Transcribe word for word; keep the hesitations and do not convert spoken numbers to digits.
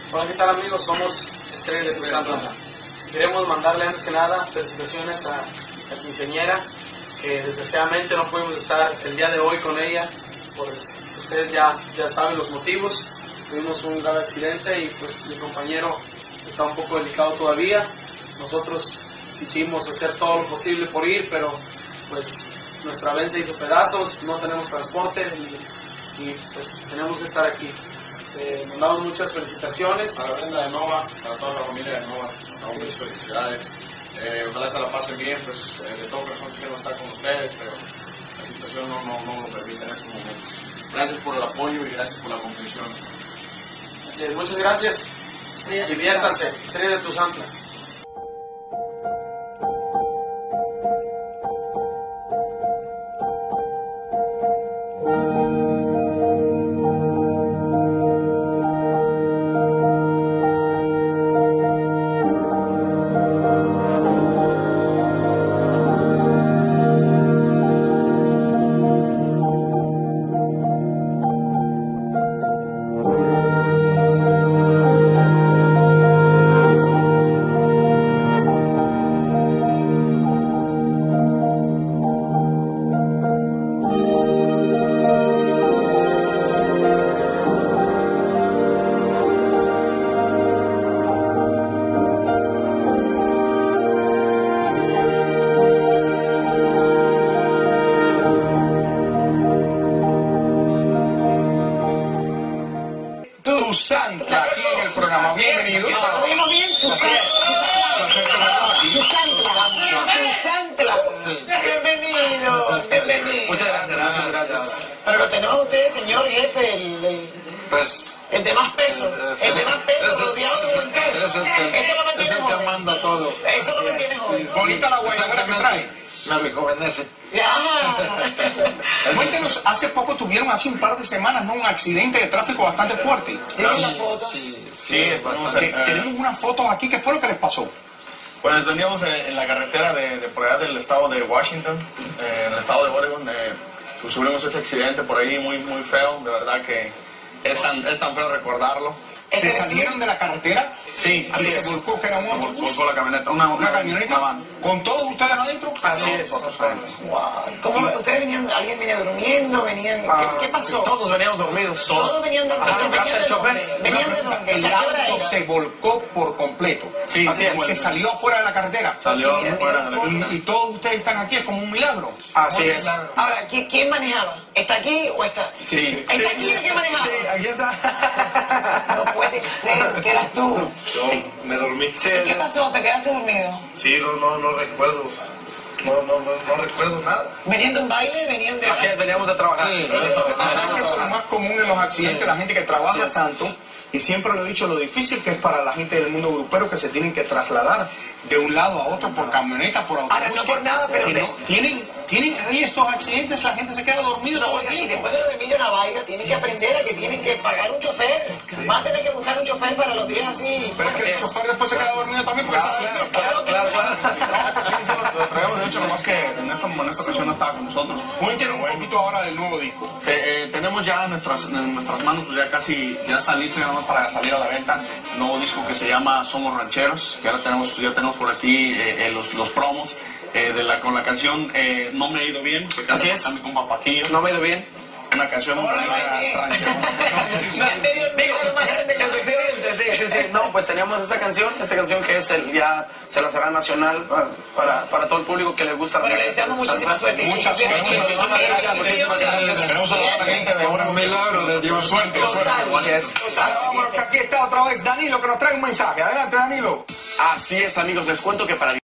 Hola, ¿qué tal amigos? Somos Estrellas de Cruz Santa. Queremos mandarle antes que nada felicitaciones a la quinceañera, que desgraciadamente no pudimos estar el día de hoy con ella, pues ustedes ya, ya saben los motivos. Tuvimos un grave accidente y pues mi compañero está un poco delicado todavía. Nosotros quisimos hacer todo lo posible por ir, pero pues nuestra van se hizo pedazos, no tenemos transporte y, y pues tenemos que estar aquí. Eh, mandamos muchas felicitaciones a la Brenda de Nova, a toda la familia de Nova, a muchas felicidades. Eh, ojalá se la pasen bien, pues eh, de todo corazón quiero estar con ustedes, pero la situación no, no, no lo permite en este momento. Gracias por el apoyo y gracias por la comprensión. Así es, muchas gracias. Diviértanse, Estrellas de Cruz Santa. Santa, aquí en el programa. Bienvenidos. Oímos bien, tu Santa. Bienvenido, bienvenido. Muchas gracias, muchas gracias. Pero lo tenemos a usted, señor jefe, el, el, Pues, el de más peso. El de más peso, rodeado de usted. Eso lo mantiene joven. manda todo. Eso lo mantiene joven. Bonita la guayabera que trae. Me rejuvenece. Ya. Cuéntenos, hace poco tuvieron, hace un par de semanas, ¿no? Un accidente de tráfico bastante fuerte. ¿Tienen la foto? Sí, Sí, estamos Que- en, tenemos unas fotos aquí. ¿Qué fue lo que les pasó? pues veníamos en, en la carretera de, de por allá del estado de Washington, eh, en el estado de Oregon, eh, pues tuvimos ese accidente por ahí muy muy feo, de verdad que es tan, es tan feo recordarlo. ¿Se salieron de la carretera? Sí, Y así se es. volcó, que era un Vol- autobús. Volcó la camioneta, una, Una camioneta van. con todos ustedes adentro. Así es. Wow. ¿Cómo ustedes venían? ¿Alguien venía durmiendo? ¿Venían? Ah, ¿Qué, qué pasó? Todos veníamos dormidos, Todos todos. venían dormidos. Ajá, ¿Venían hasta de el chofer. dónde? ¿Venían de dónde? El ¿A qué hora auto era? se volcó por completo. Sí, Así sí, es, bueno. se salió afuera de la carretera. Salió Sí, fuera de la Y, pista. y todos ustedes están aquí, es como un milagro. Así es. Ahora, ¿qui- ¿quién manejaba? ¿Está aquí o está? Sí. ¿Está aquí el que manejaba? Sí, aquí está. No puede ser, que eras tú. Yo me dormí. ¿Y qué pasó? ¿Te quedaste dormido? Sí, no, no, no recuerdo. No, no, no, no recuerdo nada. ¿Venían de un baile? ¿Venían de...? Así es, veníamos de trabajar. ¿Sabes que eso es lo más común en los accidentes? La gente que trabaja tanto, y siempre lo he dicho, lo difícil que es para la gente del mundo europeo que se tienen que trasladar de un lado a otro por camioneta, por autobús. Ahora, no por nada, pero Que de- no- tienen, tienen ahí estos accidentes, la gente se queda dormida No, todo el oiga, y tiempo. después de lo de Emilio Navaiga, tienen que aprender a que tienen que pagar un chofer. Van a tener que buscar un chofer para los días así. Pero es que el chofer después se queda dormido también porque está dormido. Claro, claro, claro. Sí, sí, lo, lo traemos, de hecho, nomás que en esta, en esta ocasión no estaba con nosotros. Cuéntenos un poquito ahora del nuevo disco. Eh, eh, tenemos ya en nuestras, en nuestras manos, pues ya casi, ya está listo ya nomás para salir a la venta. Un nuevo disco que se llama Somos Rancheros, que ahora tenemos, ya tenemos por aquí eh, eh, los, los promos. Eh, de la, con la canción eh, No me he ido bien, que Así canta es. a mi compa Paquillo. No me ha ido bien. Una canción No, no, bonita, no, no. ranchera. Digo, lo más grande que el Sí, sí, sí. No, pues teníamos esta canción, esta canción que es el, ya se la será nacional para, para, para todo el público que le gusta. Bueno, le deseamos muchísima suerte. Mucha suerte. Muchísimas gracias. Tenemos a toda la gente de Un milagro de Dios. Suerte, suerte. Ahora vamos, que aquí está otra vez Danilo que nos trae un mensaje. Adelante, Danilo. Así es, amigos, les cuento que para